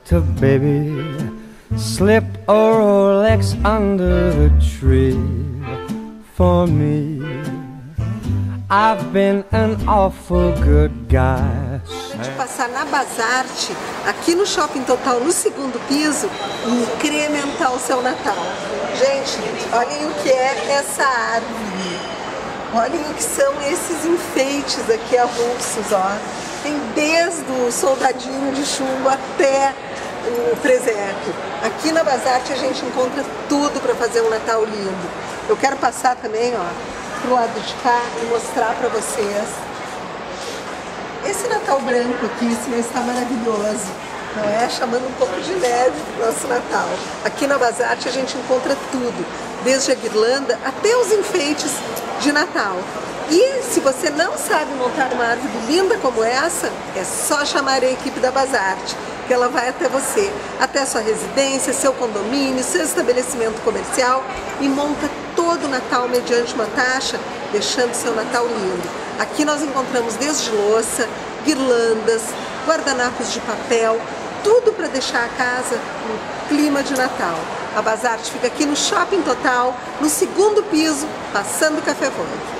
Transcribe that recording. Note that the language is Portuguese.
to baby slip a Rolex under the tree for me. I've been an awful good guy. De passar na Bazarte, aqui no Shopping Total, no segundo piso, e incrementar o seu Natal. Gente, olhem o que é essa árvore. Olhem o que são esses enfeites aqui avulsos, ó. Tem desde o soldadinho de chumbo até o presépio. Aqui na Bazarte a gente encontra tudo para fazer um Natal lindo. Eu quero passar também, ó, pro lado de cá e mostrar para vocês. Esse Natal branco aqui, esse mês está maravilhoso, não é? Chamando um pouco de neve pro nosso Natal. Aqui na Bazarte a gente encontra tudo, desde a guirlanda até os enfeites de Natal. E se você não sabe montar uma árvore linda como essa, é só chamar a equipe da Bazarte, que ela vai até você, até sua residência, seu condomínio, seu estabelecimento comercial e monta todo o Natal mediante uma taxa, deixando seu Natal lindo. Aqui nós encontramos desde louça, guirlandas, guardanapos de papel, tudo para deixar a casa no clima de Natal. A Bazarte fica aqui no Shopping Total, no segundo piso, passando o Café Vogue.